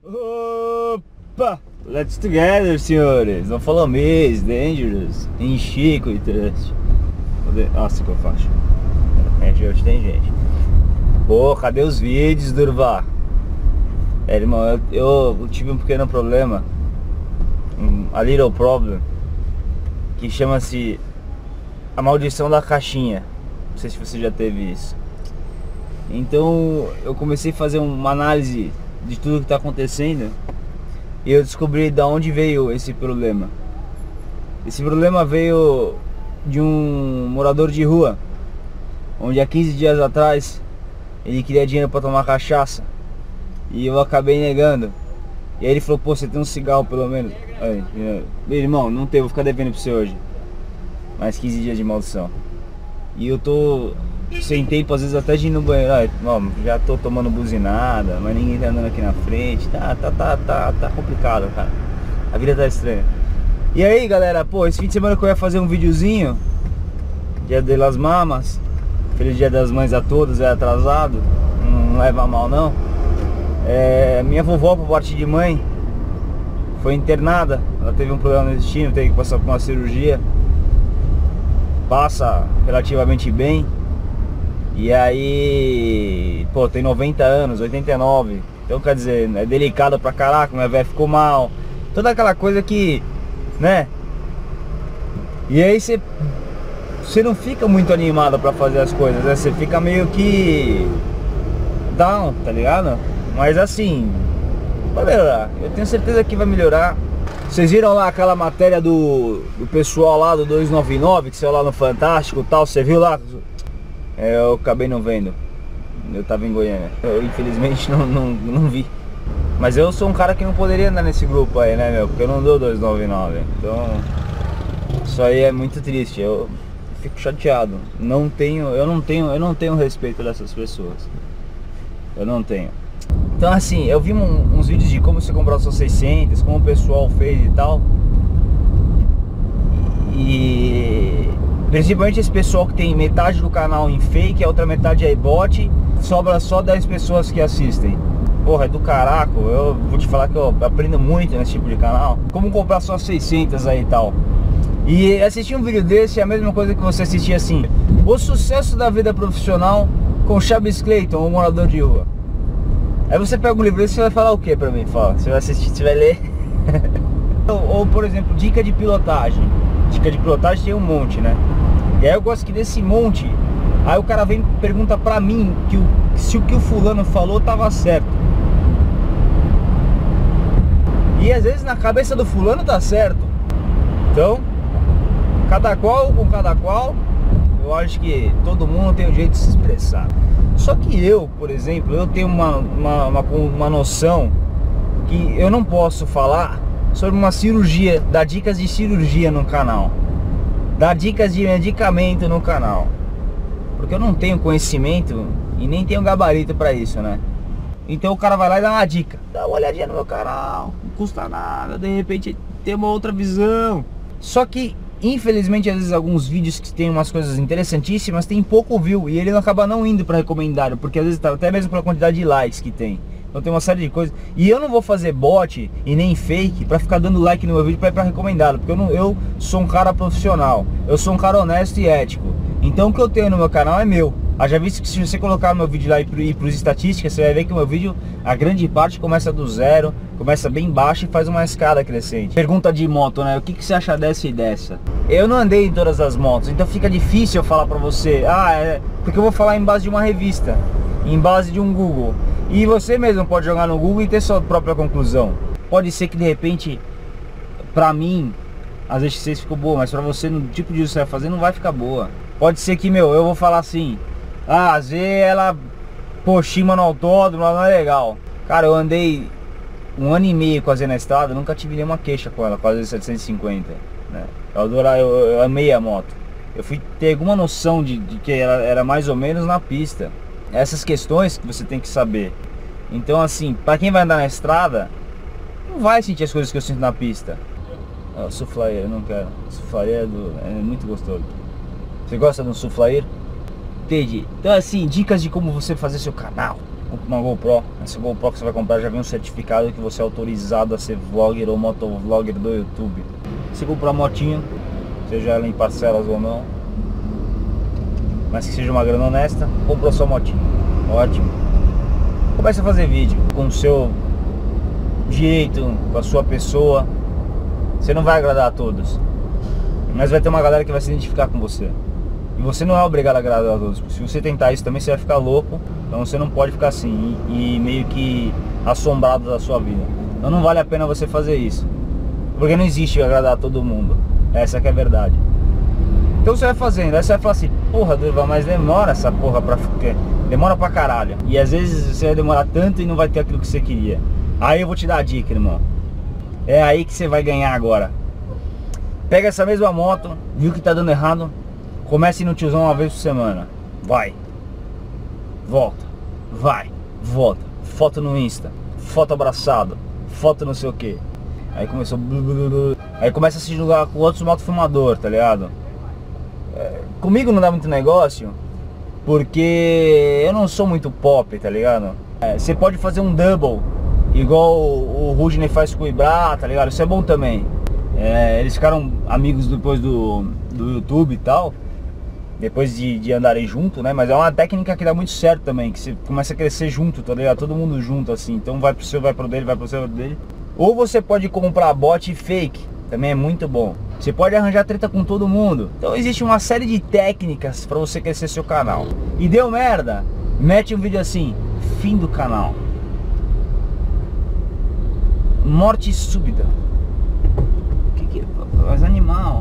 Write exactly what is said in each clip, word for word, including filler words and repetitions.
Opa! Let's together, senhores. Não falou mês, dangerous, em Chico e trust. Nossa, que eu faço. É, hoje tem gente. Pô, cadê os vídeos, Durval? É, irmão, eu, eu, eu tive um pequeno problema. Um, a little problem. Que chama-se a maldição da caixinha. Não sei se você já teve isso. Então eu comecei a fazer uma análise de tudo que está acontecendo e eu descobri de onde veio esse problema. Esse problema veio de um morador de rua, onde há quinze dias atrás ele queria dinheiro para tomar cachaça e eu acabei negando. E aí ele falou: pô, você tem um cigarro pelo menos? Aí, irmão, não tem, vou ficar devendo pra você hoje. Mais quinze dias de maldição. E eu tô sem tempo, às vezes até de ir no banheiro. Ah, ó, já tô tomando buzinada, mas ninguém tá andando aqui na frente. Tá, tá, tá, tá, tá complicado, cara. A vida tá estranha. E aí, galera, pô, esse fim de semana que eu ia fazer um videozinho, Dia de las Mamas, feliz Dia das Mães a todos, é atrasado, não leva mal não. É, minha vovó, por parte de mãe, foi internada. Ela teve um problema no intestino, teve que passar por uma cirurgia. Passa relativamente bem. E aí, pô, tem noventa anos, oitenta e nove. Então, quer dizer, é delicado pra caraca, minha velha ficou mal. Toda aquela coisa que, né? E aí você Você não fica muito animado pra fazer as coisas, né? Você fica meio que down, tá ligado? Mas assim, vai melhorar. Eu tenho certeza que vai melhorar. Vocês viram lá aquela matéria do, do pessoal lá do duzentos e noventa e nove, que saiu lá no Fantástico e tal, você viu lá? É, eu acabei não vendo. Eu tava em Goiânia. Eu infelizmente não, não, não vi. Mas eu sou um cara que não poderia andar nesse grupo aí, né, meu? Porque eu não dou duzentos e noventa e nove. Então, isso aí é muito triste. Eu fico chateado. Não tenho, eu não tenho, eu não tenho respeito dessas pessoas. Eu não tenho. Então assim, eu vi um, uns vídeos de como você comprar os seus seiscentos, como o pessoal fez e tal. E principalmente esse pessoal que tem metade do canal em fake, a outra metade é bot, sobra só dez pessoas que assistem. Porra, é do caraco. Eu vou te falar que eu aprendo muito nesse tipo de canal. Como comprar só seiscentos aí e tal. E assistir um vídeo desse é a mesma coisa que você assistir assim: o sucesso da vida profissional com Chaves Clayton, um morador de rua. Aí você pega o livro e você vai falar o que pra mim? Fala, você vai assistir, você vai ler. ou, ou por exemplo, dica de pilotagem. Dica de pilotagem tem um monte, né? E aí eu gosto que desse monte, aí o cara vem e pergunta pra mim que o, se o que o fulano falou tava certo. E às vezes na cabeça do fulano tá certo. Então, cada qual com cada qual, eu acho que todo mundo tem um jeito de se expressar. Só que eu, por exemplo, eu tenho uma, uma, uma, uma noção que eu não posso falar sobre uma cirurgia, dar dicas de cirurgia no canal, dar dicas de medicamento no canal, porque eu não tenho conhecimento e nem tenho gabarito pra isso, né? Então o cara vai lá e dá uma dica: dá uma olhadinha no meu canal, não custa nada, de repente tem uma outra visão. Só que infelizmente, às vezes alguns vídeos que tem umas coisas interessantíssimas tem pouco view e ele acaba não indo para recomendário, porque às vezes tá, até mesmo pela quantidade de likes que tem. Então tem uma série de coisas. E eu não vou fazer bot e nem fake para ficar dando like no meu vídeo para ir para recomendado, porque eu, não, eu sou um cara profissional, eu sou um cara honesto e ético. Então o que eu tenho no meu canal é meu. Haja visto que se você colocar meu vídeo lá e ir para as estatísticas, você vai ver que o meu vídeo, a grande parte começa do zero, começa bem baixo e faz uma escada crescente. Pergunta de moto, né? O que, que você acha dessa e dessa? Eu não andei em todas as motos, então fica difícil eu falar pra você. Ah, é... porque eu vou falar em base de uma revista, em base de um Google. E você mesmo pode jogar no Google e ter sua própria conclusão. Pode ser que de repente, pra mim, às vezes você ficou boa, mas pra você, no tipo de uso que você vai fazer, não vai ficar boa. Pode ser que, meu, eu vou falar assim: ah, às vezes ela, pô, chima no autódromo, ela não é legal. Cara, eu andei um ano e meio quase na estrada, nunca tive nenhuma queixa com ela, quase setecentos e cinquenta, né? Eu, adorava, eu, eu amei a moto. Eu fui ter alguma noção de, de que ela era mais ou menos na pista. Essas questões que você tem que saber. Então assim, pra quem vai andar na estrada, não vai sentir as coisas que eu sinto na pista. Oh, soufflé, eu não quero. Soufflé é, do, é muito gostoso. Você gosta de um soufflé? Entendi. Então assim, dicas de como você fazer seu canal. uma GoPro. Essa GoPro que você vai comprar já vem um certificado que você é autorizado a ser vlogger ou motovlogger do YouTube. Se comprar a motinho, seja ela em parcelas ou não, mas que seja uma grana honesta, comprou sua motinho. Ótimo. Comece a fazer vídeo com o seu jeito, com a sua pessoa. Você não vai agradar a todos, mas vai ter uma galera que vai se identificar com você. E você não é obrigado a agradar a todos. Se você tentar isso também, você vai ficar louco. Então você não pode ficar assim e, e meio que assombrado da sua vida. Então não vale a pena você fazer isso, porque não existe agradar a todo mundo. Essa que é a verdade. Então você vai fazendo, aí você vai falar assim: porra, Durval, mas demora essa porra pra ficar. Demora pra caralho. E às vezes você vai demorar tanto e não vai ter aquilo que você queria. Aí eu vou te dar a dica, irmão. É aí que você vai ganhar agora. Pega essa mesma moto, viu que tá dando errado, comece no tiozão uma vez por semana. Vai, volta, vai, volta. Foto no Insta, foto abraçado, foto não sei o que. Aí começou. Aí começa a se julgar com outros motofilmador, tá ligado? É, comigo não dá muito negócio, porque eu não sou muito pop, tá ligado? É, você pode fazer um double, igual o, o Rudney faz com o Ibra, tá ligado? Isso é bom também. É, eles ficaram amigos depois do, do YouTube e tal, depois de, de andarem junto, né? Mas é uma técnica que dá muito certo também, que você começa a crescer junto, tá ligado? Todo mundo junto assim, então vai pro seu, vai pro dele, vai pro seu, vai pro dele. Ou você pode comprar bot fake, também é muito bom. Você pode arranjar treta com todo mundo. Então existe uma série de técnicas pra você crescer seu canal. E deu merda, mete um vídeo assim: fim do canal, morte súbita. Mas animal,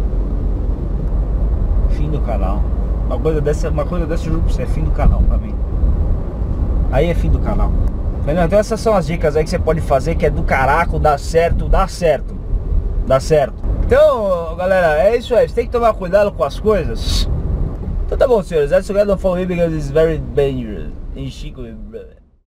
fim do canal. Uma coisa dessa, uma coisa dessa eu juro pra você, é fim do canal pra mim. Aí é fim do canal. Entendeu? Então essas são as dicas aí que você pode fazer, que é do caraco, dá certo, dá certo. Dá certo. Então, galera, é isso aí. Você tem que tomar cuidado com as coisas. Então tá bom, senhores. That's why I don't follow you because it's very dangerous. In Chico, brother.